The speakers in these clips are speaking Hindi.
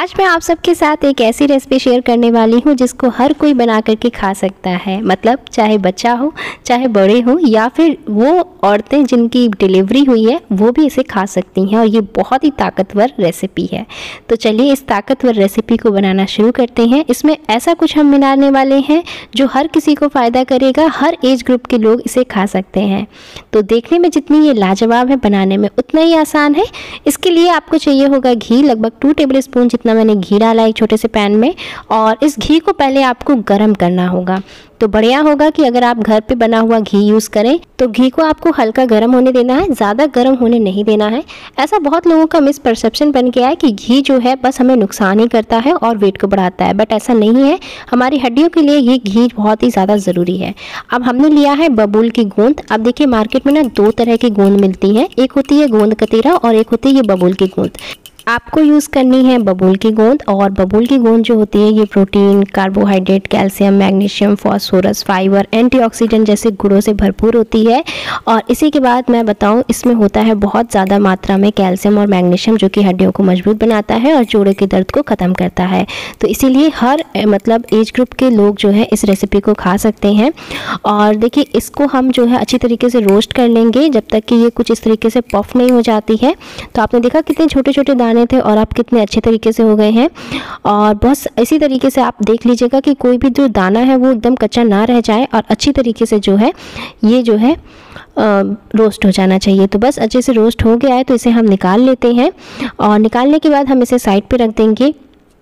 आज मैं आप सबके साथ एक ऐसी रेसिपी शेयर करने वाली हूँ जिसको हर कोई बना करके खा सकता है। मतलब चाहे बच्चा हो, चाहे बड़े हो, या फिर वो औरतें जिनकी डिलीवरी हुई है वो भी इसे खा सकती हैं। और ये बहुत ही ताकतवर रेसिपी है। तो चलिए इस ताकतवर रेसिपी को बनाना शुरू करते हैं। इसमें ऐसा कुछ हम मिलाने वाले हैं जो हर किसी को फ़ायदा करेगा। हर एज ग्रुप के लोग इसे खा सकते हैं। तो देखने में जितनी ये लाजवाब है, बनाने में उतना ही आसान है। इसके लिए आपको चाहिए होगा घी, लगभग 2 टेबल स्पून जितना मैंने घी डाला एक छोटे से पैन में। और इस घी को पहले आपको गर्म करना होगा। तो बढ़िया होगा कि अगर आप घर पे बना हुआ घी यूज़ करें तो घी को आपको हल्का गर्म होने देना है, ज़्यादा गर्म होने नहीं देना है। ऐसा बहुत लोगों का मिसपरसेप्शन बन गया है कि घी जो है बस हमें नुकसान ही करता है और वेट को बढ़ाता है, बट ऐसा नहीं है। हमारी हड्डियों के लिए ये घी बहुत ही ज़्यादा ज़रूरी है। अब हमने लिया है बबूल की गोंद। अब देखिए मार्केट में ना 2 तरह की गोंद मिलती हैं, एक होती है गोंद कतीरा और एक होती है ये बबूल की गोंद। आपको यूज़ करनी है बबूल की गोंद। और बबूल की गोंद जो होती है ये protein, carbohydrate, calcium, magnesium, phosphorus, fibre, antioxidant जैसे गुणों से भरपूर होती है। और इसी के बाद मैं बताऊं, इसमें होता है बहुत ज़्यादा मात्रा में कैल्शियम और मैग्नीशियम जो कि हड्डियों को मजबूत बनाता है और जोड़ों के दर्द को ख़त्म करता है। तो इसीलिए हर मतलब एज ग्रुप के लोग जो है इस रेसिपी को खा सकते हैं। और देखिए इसको हम जो है अच्छी तरीके से रोस्ट कर लेंगे जब तक कि ये कुछ इस तरीके से पफ नहीं हो जाती है। तो आपने देखा कितने छोटे छोटे दाने थे और आप कितने अच्छे तरीके से हो गए हैं। और बस इसी तरीके से आप देख लीजिएगा कि कोई भी जो दाना है वो एकदम कच्चा ना रह जाए और अच्छी तरीके से जो है ये जो है रोस्ट हो जाना चाहिए। तो बस अच्छे से रोस्ट हो गया है तो इसे हम निकाल लेते हैं। और निकालने के बाद हम इसे साइड पे रख देंगे।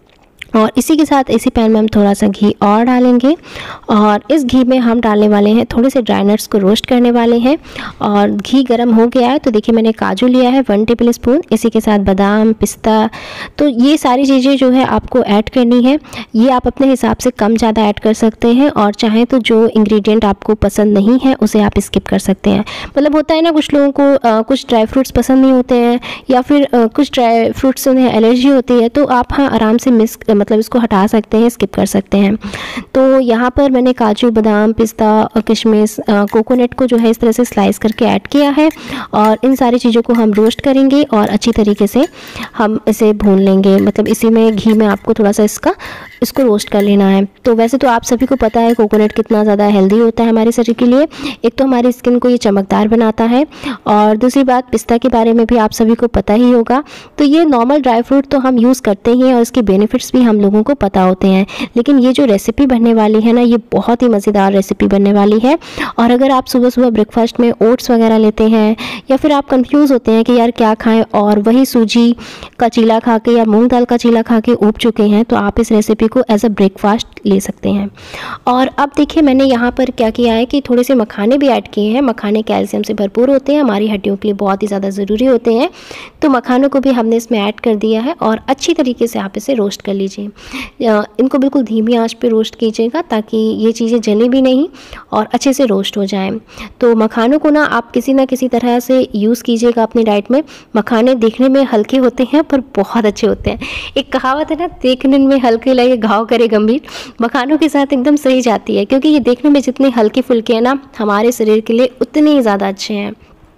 और इसी के साथ इसी पैन में हम थोड़ा सा घी और डालेंगे। और इस घी में हम डालने वाले हैं थोड़े से ड्राई नट्स को रोस्ट करने वाले हैं। और घी गर्म हो गया है तो देखिए मैंने काजू लिया है 1 टेबल स्पून, इसी के साथ बादाम, पिस्ता। तो ये सारी चीज़ें जो है आपको ऐड करनी है। ये आप अपने हिसाब से कम ज़्यादा ऐड कर सकते हैं और चाहें तो जो इंग्रेडिएंट आपको पसंद नहीं है उसे आप स्किप कर सकते हैं। मतलब होता है ना, कुछ लोगों को कुछ ड्राई फ्रूट्स पसंद नहीं होते हैं या फिर कुछ ड्राई फ्रूट्स से उन्हें एलर्जी होती है, तो आप हाँ आराम से मतलब इसको हटा सकते हैं, स्किप कर सकते हैं। तो यहाँ पर मैंने काजू, बादाम, पिस्ता और किशमिश, कोकोनट को जो है इस तरह से स्लाइस करके ऐड किया है। और इन सारी चीज़ों को हम रोस्ट करेंगे और अच्छी तरीके से हम इसे भून लेंगे। मतलब इसी में घी में आपको थोड़ा सा इसको रोस्ट कर लेना है। तो वैसे तो आप सभी को पता है कोकोनट कितना ज़्यादा हेल्दी होता है हमारे शरीर के लिए। एक तो हमारी स्किन को ये चमकदार बनाता है और दूसरी बात पिस्ता के बारे में भी आप सभी को पता ही होगा। तो ये नॉर्मल ड्राई फ्रूट तो हम यूज़ करते ही हैं और इसके बेनिफिट्स भी हम लोगों को पता होते हैं। लेकिन ये जो रेसिपी बनने वाली है ना, ये बहुत ही मज़ेदार रेसिपी बनने वाली है। और अगर आप सुबह सुबह ब्रेकफास्ट में ओट्स वगैरह लेते हैं या फिर आप कंफ्यूज होते हैं कि यार क्या खाएं और वही सूजी का चीला खा के या मूंग दाल का चीला खा के ऊब चुके हैं, तो आप इस रेसिपी को एज अ ब्रेकफास्ट ले सकते हैं। और अब देखिए मैंने यहाँ पर क्या किया है कि थोड़े से मखाने भी ऐड किए हैं। मखाने कैल्शियम से भरपूर होते हैं, हमारी हड्डियों के लिए बहुत ही ज़्यादा ज़रूरी होते हैं। तो मखानों को भी हमने इसमें ऐड कर दिया है और अच्छी तरीके से आप इसे रोस्ट कर लीजिए। इनको बिल्कुल धीमी आंच पे रोस्ट कीजिएगा ताकि ये चीज़ें जले भी नहीं और अच्छे से रोस्ट हो जाएं। तो मखानों को ना आप किसी ना किसी तरह से यूज़ कीजिएगा अपनी डाइट में। मखाने देखने में हल्के होते हैं पर बहुत अच्छे होते हैं। एक कहावत है ना, देखने में हल्के लगे घाव करे गंभीर। मखानों के साथ एकदम सही जाती है क्योंकि ये देखने में जितने हल्के फुल्के हैं ना, हमारे शरीर के लिए उतने ही ज़्यादा अच्छे हैं।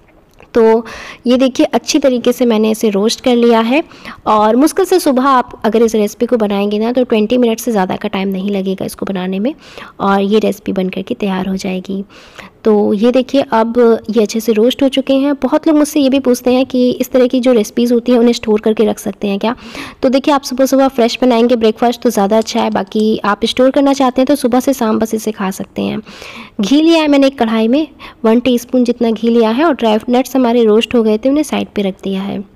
तो ये देखिए अच्छी तरीके से मैंने इसे रोस्ट कर लिया है। और मुश्किल से सुबह आप अगर इस रेसिपी को बनाएंगे ना तो 20 मिनट से ज़्यादा का टाइम नहीं लगेगा इसको बनाने में और ये रेसिपी बन करके तैयार हो जाएगी। तो ये देखिए अब ये अच्छे से रोस्ट हो चुके हैं। बहुत लोग मुझसे ये भी पूछते हैं कि इस तरह की जो रेसिपीज़ होती हैं उन्हें स्टोर करके रख सकते हैं क्या। तो देखिए आप सुबह सुबह फ्रेश बनाएंगे ब्रेकफास्ट तो ज़्यादा अच्छा है। बाकी आप स्टोर करना चाहते हैं तो सुबह से शाम बस इसे खा सकते हैं। घी लिया है मैंने एक कढ़ाई में 1 टीस्पून जितना घी लिया है और ड्राई नट्स हमारे रोस्ट हो गए थे, उन्हें साइड पे रख दिया है।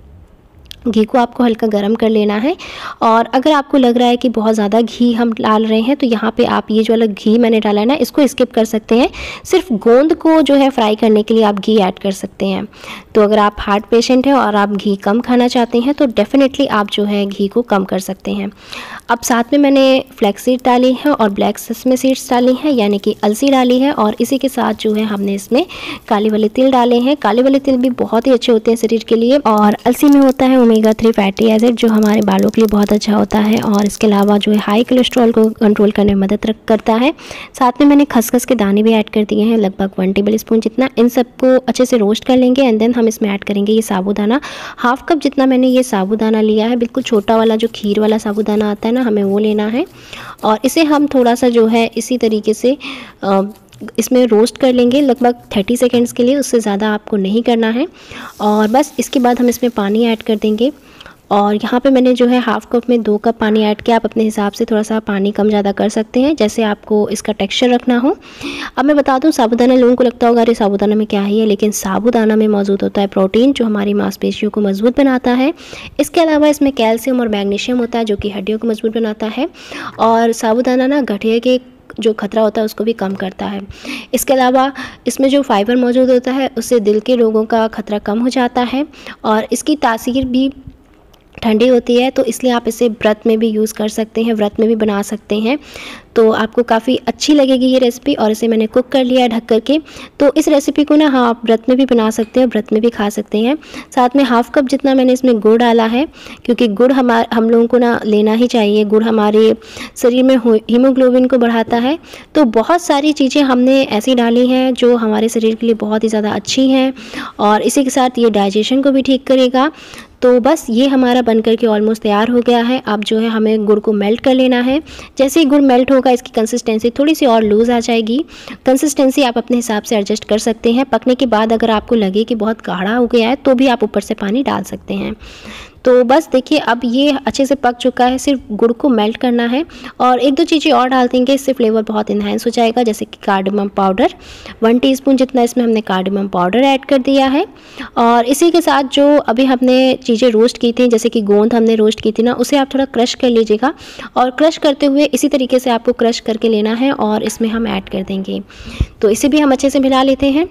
घी को आपको हल्का गरम कर लेना है। और अगर आपको लग रहा है कि बहुत ज़्यादा घी हम डाल रहे हैं तो यहाँ पे आप ये जो वाला घी मैंने डाला है ना, इसको स्किप कर सकते हैं। सिर्फ गोंद को जो है फ्राई करने के लिए आप घी ऐड कर सकते हैं। तो अगर आप हार्ट पेशेंट हैं और आप घी कम खाना चाहते हैं तो डेफिनेटली आप जो है घी को कम कर सकते हैं। अब साथ में मैंने फ्लैक्स सीड डाली है और ब्लैक सेसमे सीड्स डाली हैं, यानी कि अलसी डाली है। और इसी के साथ जो है हमने इसमें काले वाले तिल डाले हैं। काले वाले तिल भी बहुत ही अच्छे होते हैं शरीर के लिए और अलसी में होता है ओमेगा 3 फैटी एसिड जो हमारे बालों के लिए बहुत अच्छा होता है, और इसके अलावा जो है हाई कोलेस्ट्रॉल को कंट्रोल करने में मदद करता है। साथ में मैंने खसखस के दाने भी ऐड कर दिए हैं, लगभग 1 टेबल स्पून जितना। इन सबको अच्छे से रोस्ट कर लेंगे एंड देन हम इसमें ऐड करेंगे ये साबूदाना। हाफ कप जितना मैंने ये साबूदाना लिया है, बिल्कुल छोटा वाला जो खीर वाला साबूदाना आता है ना, हमें वो लेना है। और इसे हम थोड़ा सा जो है इसी तरीके से इसमें रोस्ट कर लेंगे लगभग 30 सेकेंड्स के लिए, उससे ज़्यादा आपको नहीं करना है। और बस इसके बाद हम इसमें पानी ऐड कर देंगे। और यहाँ पे मैंने जो है हाफ कप में 2 कप पानी ऐड किया। आप अपने हिसाब से थोड़ा सा पानी कम ज़्यादा कर सकते हैं, जैसे आपको इसका टेक्सचर रखना हो। अब मैं बता दूँ, साबूदाना लोगों को लगता होगा अरे साबूदाना में क्या ही है, लेकिन साबूदाना में मौजूद होता है प्रोटीन जो हमारी मांसपेशियों को मजबूत बनाता है। इसके अलावा इसमें कैल्शियम और मैग्नीशियम होता है जो कि हड्डियों को मजबूत बनाता है। और साबूदाना ना गठिया के जो खतरा होता है उसको भी कम करता है। इसके अलावा इसमें जो फाइबर मौजूद होता है उससे दिल के रोगों का खतरा कम हो जाता है, और इसकी तासीर भी ठंडी होती है। तो इसलिए आप इसे व्रत में भी यूज़ कर सकते हैं, व्रत में भी बना सकते हैं, तो आपको काफ़ी अच्छी लगेगी ये रेसिपी। और इसे मैंने कुक कर लिया ढक करके। तो इस रेसिपी को ना आप व्रत में भी बना सकते हैं, व्रत में भी खा सकते हैं। साथ में हाफ कप जितना मैंने इसमें गुड़ डाला है, क्योंकि गुड़ हम लोगों को ना लेना ही चाहिए। गुड़ हमारे शरीर में हीमोग्लोबिन को बढ़ाता है। तो बहुत सारी चीज़ें हमने ऐसी डाली हैं जो हमारे शरीर के लिए बहुत ही ज़्यादा अच्छी हैं, और इसी के साथ ये डाइजेशन को भी ठीक करेगा। तो बस ये हमारा बनकर के ऑलमोस्ट तैयार हो गया है। अब जो है हमें गुड़ को मेल्ट कर लेना है। जैसे ही गुड़ मेल्ट होगा इसकी कंसिस्टेंसी थोड़ी सी और लूज़ आ जाएगी। कंसिस्टेंसी आप अपने हिसाब से एडजस्ट कर सकते हैं। पकने के बाद अगर आपको लगे कि बहुत गाढ़ा हो गया है तो भी आप ऊपर से पानी डाल सकते हैं। तो बस देखिए अब ये अच्छे से पक चुका है, सिर्फ गुड़ को मेल्ट करना है। और 1-2 चीज़ें और डाल देंगे, इससे फ्लेवर बहुत इन्हांस हो जाएगा, जैसे कि कार्डमम पाउडर 1 टीस्पून जितना इसमें हमने कार्डमम पाउडर ऐड कर दिया है। और इसी के साथ जो अभी हमने चीज़ें रोस्ट की थी, जैसे कि गोंद हमने रोस्ट की थी ना, उसे आप थोड़ा क्रश कर लीजिएगा। और क्रश करते हुए इसी तरीके से आपको क्रश करके लेना है और इसमें हम ऐड कर देंगे। तो इसे भी हम अच्छे से मिला लेते हैं।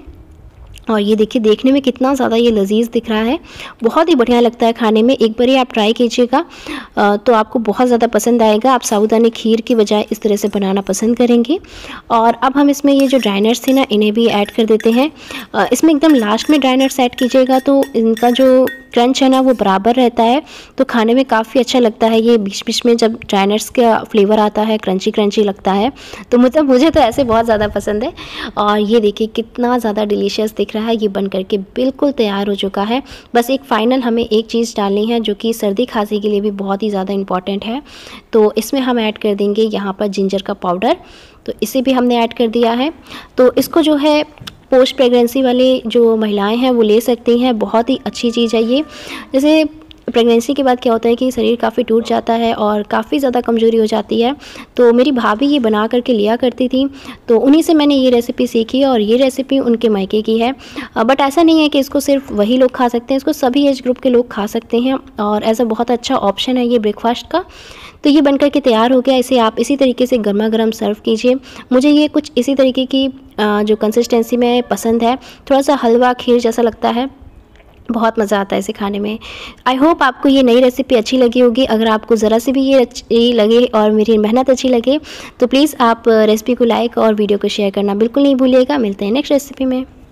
और ये देखिए देखने में कितना ज़्यादा ये लजीज दिख रहा है, बहुत ही बढ़िया लगता है खाने में। एक बार आप ट्राई कीजिएगा तो आपको बहुत ज़्यादा पसंद आएगा। आप साबूदाने खीर की बजाय इस तरह से बनाना पसंद करेंगे। और अब हम इसमें ये जो ड्राई नट्स थे ना, इन्हें भी ऐड कर देते हैं। इसमें एकदम लास्ट में ड्राई नट्स ऐड कीजिएगा तो इनका जो क्रंच है ना वो बराबर रहता है, तो खाने में काफ़ी अच्छा लगता है। ये बीच बीच में जब ड्राई नट्स का फ्लेवर आता है, क्रंची क्रंची लगता है, तो मतलब मुझे तो ऐसे बहुत ज़्यादा पसंद है। और ये देखिए कितना ज़्यादा डिलीशियस दिख रहा है। ये बन करके बिल्कुल तैयार हो चुका है। बस एक फ़ाइनल हमें एक चीज़ डालनी है जो कि सर्दी खांसी के लिए भी बहुत ही ज़्यादा इम्पॉर्टेंट है। तो इसमें हम ऐड कर देंगे यहाँ पर जिंजर का पाउडर, तो इसे भी हमने ऐड कर दिया है। तो इसको जो है पोस्ट प्रेगनेंसी वाले जो महिलाएं हैं वो ले सकती हैं, बहुत ही अच्छी चीज़ है ये। जैसे प्रेगनेंसी के बाद क्या होता है कि शरीर काफ़ी टूट जाता है और काफ़ी ज़्यादा कमज़ोरी हो जाती है। तो मेरी भाभी ये बना करके लिया करती थी, तो उन्हीं से मैंने ये रेसिपी सीखी और ये रेसिपी उनके मायके की है। बट ऐसा नहीं है कि इसको सिर्फ वही लोग खा सकते हैं, इसको सभी एज ग्रुप के लोग खा सकते हैं और एज अ बहुत अच्छा ऑप्शन है ये ब्रेकफास्ट का। तो ये बनकर के तैयार हो गया। इसे आप इसी तरीके से गर्मा गर्म सर्व कीजिए। मुझे ये कुछ इसी तरीके की जो कंसिस्टेंसी में पसंद है, थोड़ा सा हलवा खीर जैसा लगता है, बहुत मज़ा आता है इसे खाने में। आई होप आपको ये नई रेसिपी अच्छी लगी होगी। अगर आपको ज़रा से भी ये अच्छी लगे और मेरी मेहनत अच्छी लगे तो प्लीज़ आप रेसिपी को लाइक और वीडियो को शेयर करना बिल्कुल नहीं भूलिएगा। मिलते हैं नेक्स्ट रेसिपी में।